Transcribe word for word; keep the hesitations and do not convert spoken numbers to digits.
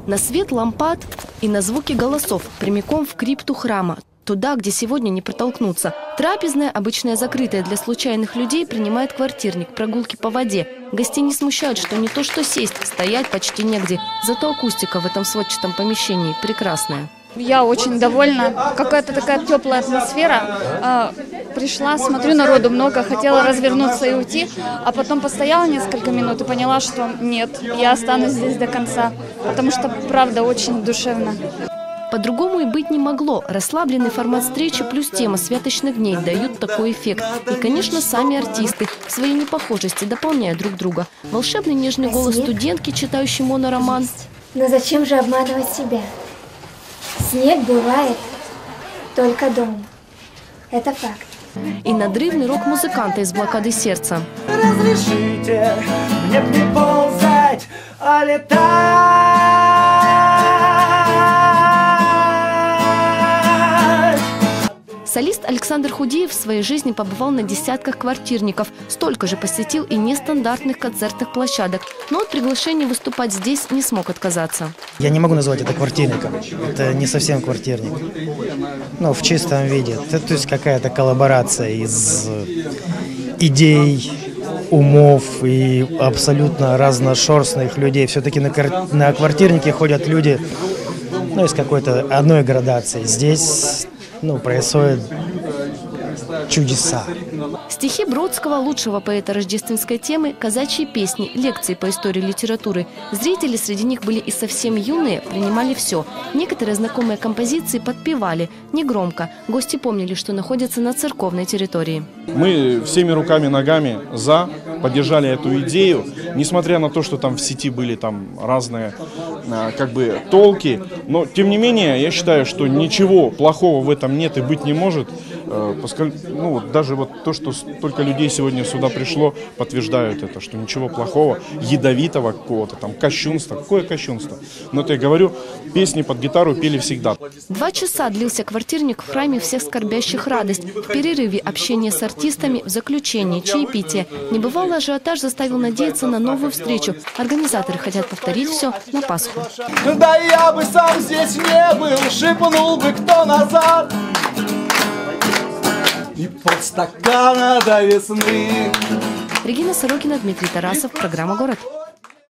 На свет лампад и на звуки голосов прямиком в крипту храма. Туда, где сегодня не протолкнуться. Трапезная, обычная закрытая для случайных людей, принимает квартирник. Прогулки по воде. Гостей не смущает, что не то что сесть, стоять почти негде. Зато акустика в этом сводчатом помещении прекрасная. Я очень довольна. Какая-то такая теплая атмосфера. Пришла, смотрю, народу много, хотела развернуться и уйти, а потом постояла несколько минут и поняла, что нет, я останусь здесь до конца, потому что, правда, очень душевно. По-другому и быть не могло. Расслабленный формат встречи плюс тема святочных дней дают такой эффект. И, конечно, сами артисты в своей непохожести дополняют друг друга. Волшебный нежный голос студентки, читающей монороман. Но зачем же обманывать себя? Снег бывает только дома. Это факт. И надрывный рок-музыканта из «Блокады сердца». Разрешите мне не ползать, а летать. Солист Александр Худеев в своей жизни побывал на десятках квартирников. Столько же посетил и нестандартных концертных площадок. Но от приглашения выступать здесь не смог отказаться. Я не могу назвать это квартирником. Это не совсем квартирник. Ну, в чистом виде. Это, то есть какая-то коллаборация из идей, умов и абсолютно разношерстных людей. Все-таки на, на квартирнике ходят люди, ну, из какой-то одной градации. Здесь... Ну, происходят чудеса. Стихи Бродского, лучшего поэта рождественской темы, казачьи песни, лекции по истории литературы. Зрители, среди них были и совсем юные, принимали все. Некоторые знакомые композиции подпевали, негромко. Гости помнили, что находятся на церковной территории. Мы всеми руками, ногами за, поддержали эту идею. Несмотря на то, что там в сети были там разные как бы толки. Но, тем не менее, я считаю, что ничего плохого в этом нет и быть не может. Поскольку, ну, даже вот то, что столько людей сегодня сюда пришло, подтверждают это, что ничего плохого, ядовитого какого-то там, кощунства. Какое кощунство? Но это я говорю, песни под гитару пели всегда. Два часа длился квартирник в храме всех скорбящих радость. В перерыве общение с артистами, в заключении чаепитие. Небывалый ажиотаж заставил надеяться на новую встречу. Организаторы хотят повторить все на Пасху. Да я бы сам здесь не был, шепнул бы кто назад. И полстакана до весны. Регина Сорокина, Дмитрий Тарасов. Программа «Город».